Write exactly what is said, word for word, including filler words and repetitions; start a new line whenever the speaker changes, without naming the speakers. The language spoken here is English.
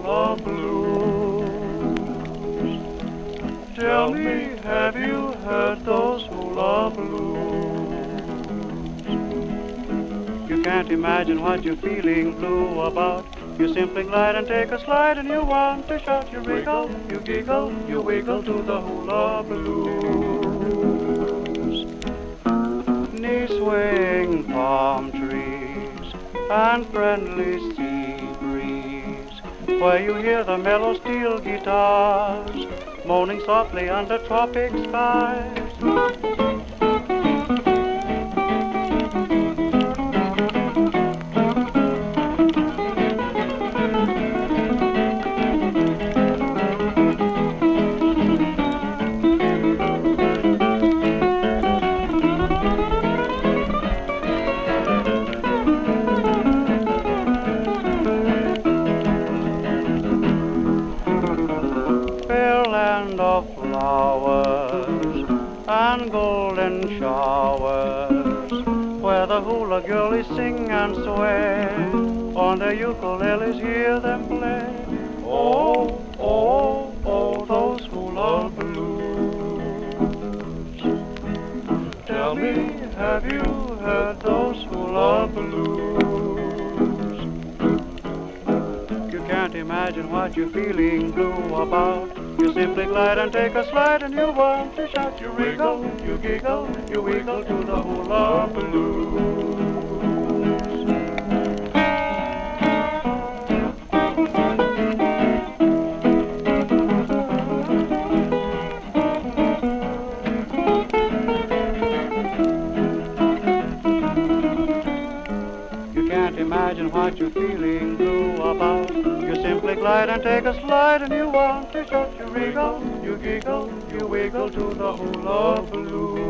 hula blues. Tell me, have you heard those hula blues? You can't imagine what you're feeling blue about. You simply glide and take a slide and you want to shout. You wriggle, you giggle, you wiggle to the hula blues. Knee-swing palm trees and friendly sea breeze, where you hear the mellow steel guitars moaning softly under tropic skies. Land of flowers and golden showers, where the hula girlies sing and sway, on their ukuleles hear them play. Oh, oh, oh, those hula blues. Tell me, have you heard those hula blues? You can't imagine what you're feeling blue about. You simply glide and take a slide and you want to shout. You wriggle, you giggle, you wiggle to the hula blues. You can't imagine what you're feeling blue about. You simply glide and take a slide and you want to shout. You wriggle, you giggle, you wiggle to the hula blues.